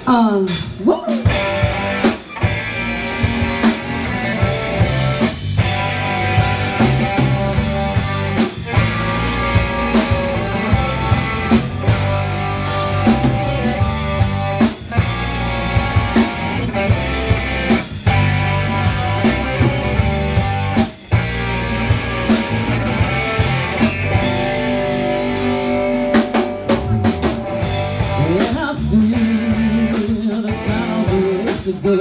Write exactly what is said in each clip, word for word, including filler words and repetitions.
Um, woo! Go.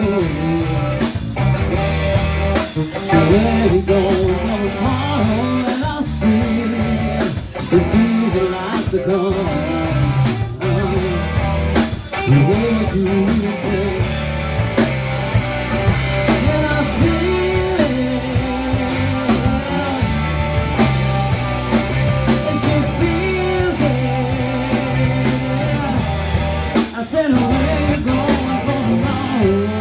So where you go tomorrow, and I'll see the things that lies to come. Where do you go? And I feel it, and she feels it. I said, where you going for tomorrow?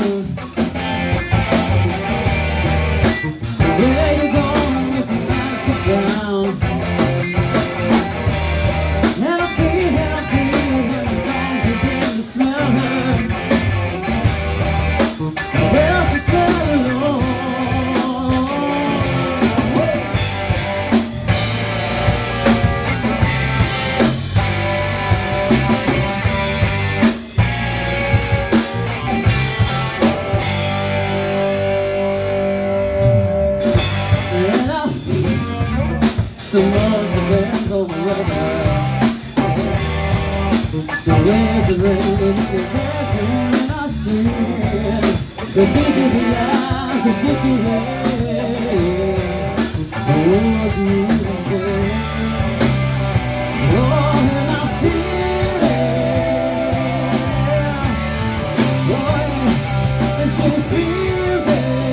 So much depends on the weather. So there's a rain and I see the busy eyes of disarray. So what do you think? Oh, and I feel it. Oh, and she feels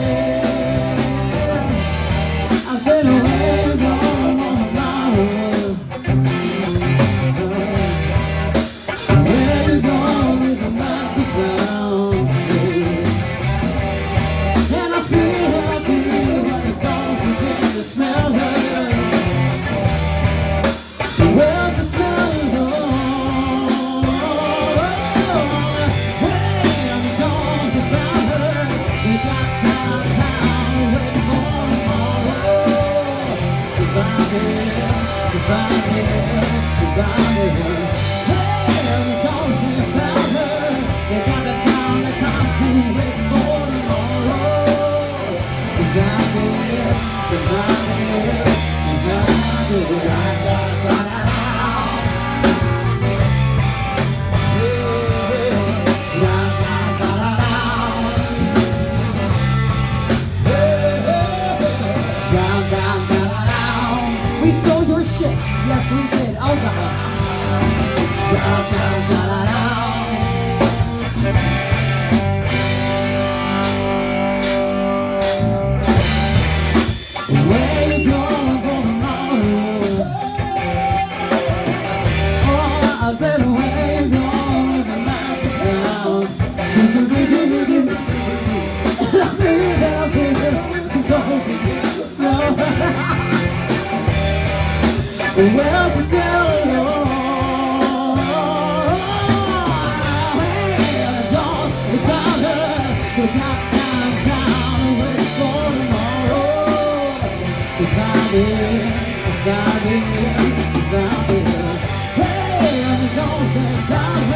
it. I said, where you going? We stole your shit. Yes, we did. Oh, God. Down, down, down, down. Where you going for tomorrow? Oh, I said, where you going with the master down? I feel that I feel that it's so, so. Well, she's so alone. Hey, the dogs, we found her. We got time, time, wait for tomorrow. We found it, we found it, we found it. Hey, the dogs, we found it.